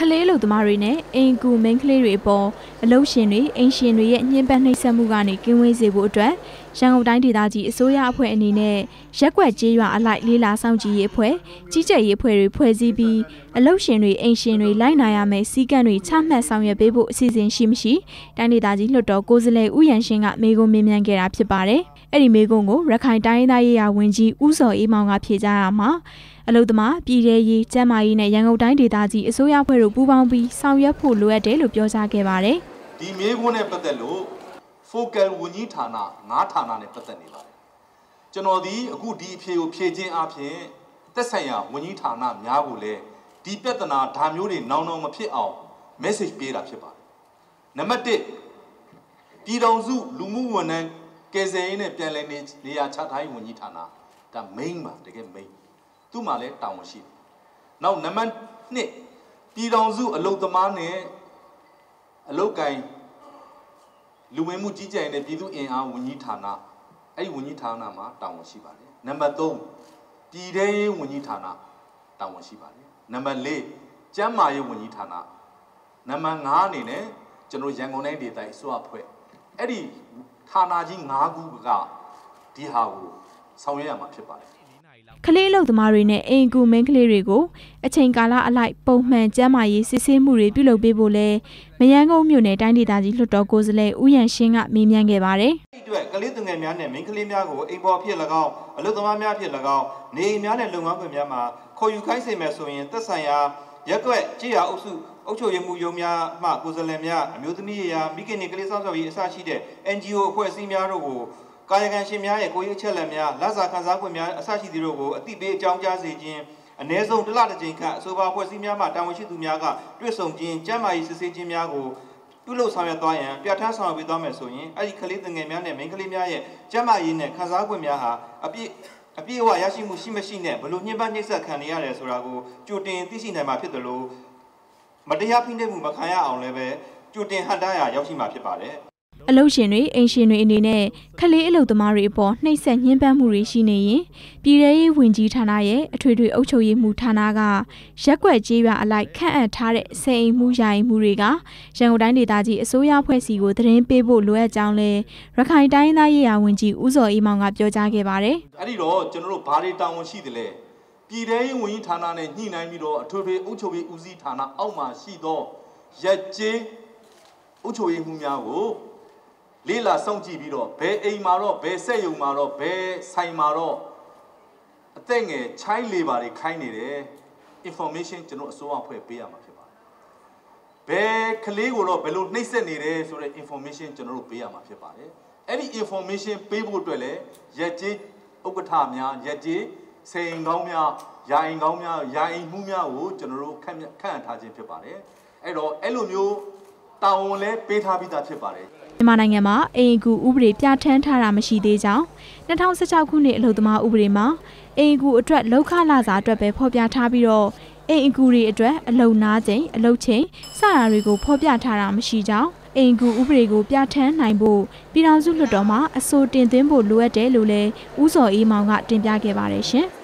လေးလူသမားတွေနဲ့အင်ကူမင်းကလေးတွေပေါ်အလုပ်ရှင်တွေအင်ရှင်တွေရဲ့ညှဉ်းပန်းနှိပ်စက်မှုကနေကင်းဝေးစေဖို့အတွက်ရန်ကုန်တိုင်းဒေသကြီးအစိုးရအဖွဲ့အနေနဲ့ရက်ကွက်ကျေးရွာအလိုက်လေးလာဆောင်ကြည့်ရေးအဖွဲ့ကြီးကြပ်ရေးအဖွဲ့တွေဖွဲ့စည်းပြီးအလုပ်ရှင်တွေအင်ရှင်တွေလိုက်နာရမယ်စည်းကမ်းတွေချမှတ်ဆောင်ရွက်ပေးဖို့အစီအစဉ်ရှိမရှိတိုင်းဒေသကြီးလွှတ်တော်ကိုယ်စားလှယ်ဦးရန်ရှင်းကမေးခွန်းမေးမြန်းခဲ့တာဖြစ်ပါတယ်။အဲ့ဒီမေးခွန်းကိုရခိုင်တိုင်းဒေသရေးရာဝန်ကြီးဦးစောအေးမောင်ကဖြေကြားရမှာအလုသမားပြည်ထရေးကျန်းမာရေးနဲ့ရန်ကုန်တိုင်းဒေသကြီးအစိုးရဖွဲ့တို့ပူးပေါင်းပြီးဆောင်ရွက်ဖို့လိုအပ်တယ်လို့ပြောကြားခဲ့ပါတယ်။ဒီမေးခွန်းနဲ့ပတ်သက်လို့ focal ဝန်ကြီးဌာန9ဌာနနဲ့ပတ်သက်နေပါတယ်။ကျွန်တော်ဒီအခုဒီအဖြေကိုဖြေခြင်းအပြင်သက်ဆိုင်ရာဝန်ကြီးဌာနများကိုလည်းဒီပြဿနာဒါမျိုးတွေနောင်မဖြစ်အောင် message ပေးတာဖြစ်ပါတယ်။နံပါတ်1ပြည်တော်စုလူမှုဝန်ထမ်းကယ်ဆယ်ရေးနဲ့ပြန်လည်နေရာချထားရေးဝန်ကြီးဌာနဒါ main ပါတကယ် mainသူ့မှာလည်းတာဝန်ရှိတယ်။နောက်နံပါတ်2ပြည်တော်စုအလုပ်သမားနဲ့အလုပ်ကိုင်လူဝင်မှုကြီးကြပ်ရေးနဲ့ပြည်သူ့အင်အားဝန်ကြီးဌာနအဲ့ဒီဝန်ကြီးဌာနမှာတာဝန်ရှိပါတယ်။နံပါတ်3ပြည်ထရေးဝန်ကြီးဌာနတာဝန်ရှိပါတယ်။နံပါတ်4ကျန်းမာရေးဝန်ကြီးဌာနနံပါတ်5အနေနဲ့ကျွန်တော်ရန်ကုန်တိုင်းဒေသကြီးအစိုးရဖွဲ့အဲ့ဒီဌာနကြီး5ခုကဒီဟာကိုဆောင်ရွက်ရမှာဖြစ်ပါတယ်ကလေးလူသမားတွေနဲ့အင်ကူမင်းကလေးတွေကိုအချိန်ကာလအလိုက်ပုံမှန်ကျန်းမာရေးစစ်ဆေးမှုတွေပြုလုပ်ပေးဖို့လဲမရန်ကုန်မြို့နယ်တိုင်းဒေသကြီးလွှတ်တော်ကိုယ်စားလှယ်ဦးရန်ရှင်းကမေးမြန်းခဲ့ပါတယ်။ဒီအတွက်ကလေးသူငယ်များနဲ့မိန်းကလေးများကိုအိမ်ပေါ်ဖြစ်၎င်းအလုပ်သမားများဖြစ်၎င်းနေအိမ်များနဲ့လုပ်ငန်းခွင်များမှာခေါ်ယူခိုင်းစေမယ်ဆိုရင်သက်ဆိုင်ရာရက်ကွက်ကြေးရအုပ်စုအုပ်ချုပ်ရေးမှုရုံးများမှကိုယ်စားလှယ်များအမျိုးသမီးရာမိခင်တွေကလေးစောင့်ရှောက်ရေးအစရှိတဲ့ NGO အဖွဲ့အစည်းများတို့ကိုကာယကံရှင်များရဲ့ကိုယ်ရေးအချက်လက်များလက်စာခန်းစားခွင့်များအစရှိသည်တို့ကိုအသိပေးအကြောင်းကြားစေခြင်းအ ਨੇ ဆုံးတစ်လတစ်ကြိမ်ခန့်အဆိုပါဖွဲ့စည်းများမှတာဝန်ရှိသူများကတွေ့ဆုံခြင်းကျန်းမာရေးစစ်ဆေးခြင်းများကိုပြုလုပ်ဆောင်ရွက်သွားရန်ပြဋ္ဌာန်းဆောင်ရွက်ပေးသွားမယ်ဆိုရင်အဲ့ဒီကလေးငယ်များနဲ့မိန်းကလေးများရဲ့ကျန်းမာရေးနဲ့ခန်းစားခွင့်များဟာအပြည့်အဝရရှိမှုရှိမရှိနဲ့ဘလို့ညှဉ်းပန်းနှိပ်စက်ခံနေရတယ်ဆိုတာကိုကြိုတင်သိရှိနိုင်မှာဖြစ်တယ်လို့မတရားဖိနှိပ်မှုမခံရအောင်လည်းပဲကြိုတင်ဟန့်တားရရောက်ရှိမှာဖြစ်ပါတယ်အလုပ်ရှင်တွေအင်ရှင်တွေအနေနဲ့ခလေးအလုပ်သမားတွေအပေါ်နှိပ်စက်ညှဉ်းပန်းမှုတွေရှိနေရင်ပြည်ထရေးဝန်ကြီးဌာနရဲ့အထွေထွေအုပ်ချုပ်ရေးမှူးဌာနကရက်ကွက်ကြေးရွာအလိုက်ခန့်အပ်ထားတဲ့စေအိမ်မှုယာယီမှုတွေကရန်ကုန်တိုင်းဒေသကြီးအစိုးရဖွဲ့စည်းကိုသတင်းပေးဖို့လိုအပ်ကြောင်းလဲရခိုင်တိုင်းသားရေးရာဝန်ကြီးဦးစောအေးမောင်ကပြောကြားခဲ့ပါတယ်။အဲ့ဒီတော့ကျွန်တော်တို့ဘာတွေတာဝန်ရှိတယ်လဲပြည်ထရေးဝန်ကြီးဌာနနဲ့ညှိနှိုင်းပြီးတော့အထွေထွေအုပ်ချုပ်ရေးဦးစီးဌာနအောက်မှာရှိသောရက်ကြေးအုပ်ချုပ်ရေးမှုများကိုလေးလာစောင့်ကြည့်ပြီးတော့ဘယ်အိမ်မှာတော့ဘယ်စက်ရုံမှာတော့ဘယ်ဆိုင်မှာတော့အသက်ငယ်ချိုင်းလေးပါတွေခိုင်းနေတယ် information ကျွန်တော်အစိုးရဖွဲ့ပေးရမှာဖြစ်ပါတယ်ဘယ်ကလေးကိုတော့ဘယ်လိုနှိပ်စက်နေတယ်ဆိုတဲ့ information ကျွန်တော်တို့ပေးရမှာဖြစ်ပါတယ်အဲ့ဒီ information ပေးဖို့အတွက်လည်းရက်ကြေးဥက္ကဋ္ဌများရက်ကြေးစိန်ကောင်းများယာယီကောင်းများယာယီမှုများကိုကျွန်တော်တို့ခန့်ထားခြင်းဖြစ်ပါတယ်အဲ့တော့အဲ့လိုမျိုးတာဝန်လည်းပေးထားပြီးသားဖြစ်ပါတယ်မြန်မာနိုင်ငံမှာအင်ကူဥပဒေပြဋ္ဌာန်းထားတာမရှိသေးကြောင်း2016ခုနှစ်အလုပ်သမားဥပဒေမှာအင်ကူအတွက်လောက်ခလာစာအတွက်ပဲဖော်ပြထားပြီးတော့အင်ကူတွေအတွက်အလုပ်နာချိန်အလုပ်ချိန်စတာတွေကိုဖော်ပြထားတာမရှိကြောင်းအင်ကူဥပဒေကိုပြဋ္ဌာန်းနိုင်ဖို့ပြည်ထောင်စုလွှတ်တော်မှာအဆိုတင်သွင်းဖို့လိုအပ်တယ်လို့လည်းဦးစောအေးမောင်ကတင်ပြခဲ့ပါတယ်ရှင်။